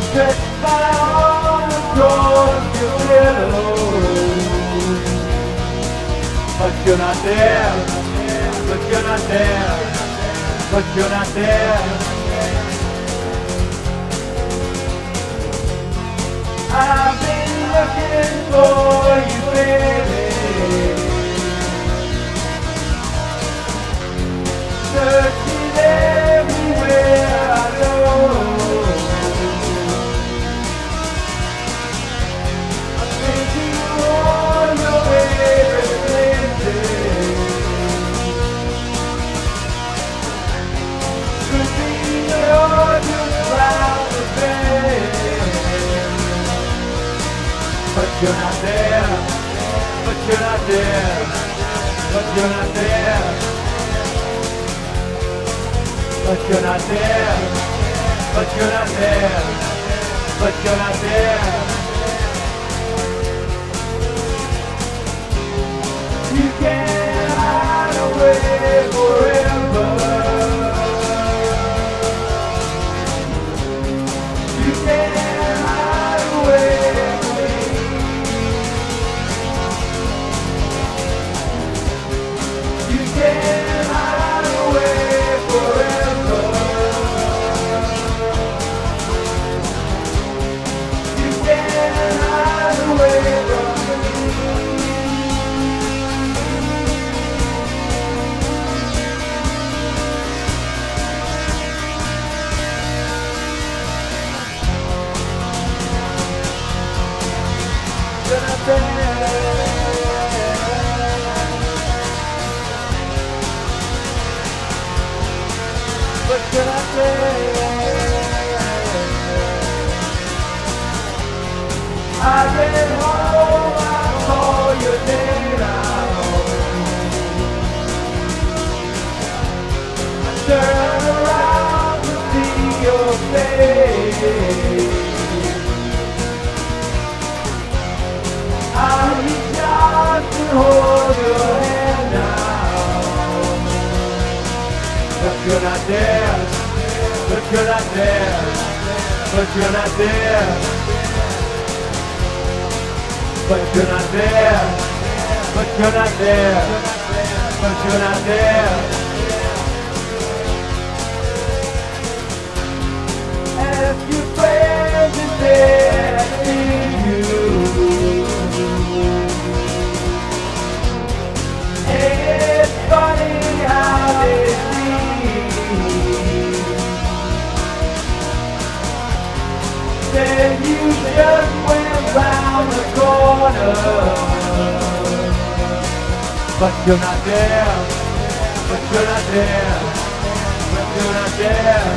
Stretch my arms towards your pillow, but you're not there, but you're not there, but you're not there. I've been looking for you, baby, searching everywhere I go. I'm thinking all your favorite places. Could be you're just round the bend, but you're not there, but you're not there, but you're not there, but you're not there, but you're not there, but you're not there. You can't hide away forever. You can't hide away from me. You can't hide away forever. You can't hide away from me. You're not there. But you're not there. I get home, I call your name now. I turn around to see your face. I reach out to hold your hand now. But you're not there, but you're not there, but you're not there, but you're not there, but you're not there, but you're not there. And if your friends are there, I see you. It's funny how they then you just went round the corner. But you're not there, but you're not there, but you're not there,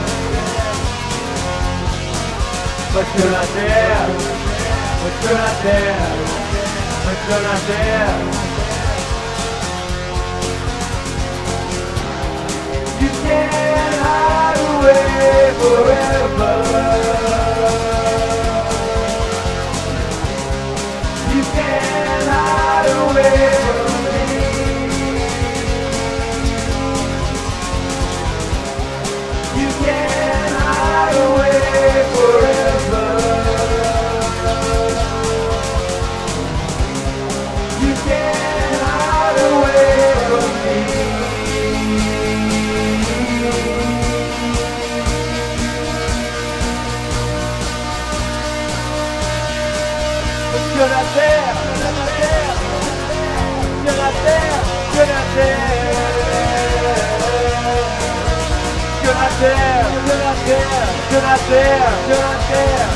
but you're not there, but you're not there, but you're not there. You can't hide away forever. You can't hide away from me. You can't hide away forever. You can't hide away from me. You're not there, you're not there, you're not there, you're not there, you're not there, you're not there, you're not there, you're not there.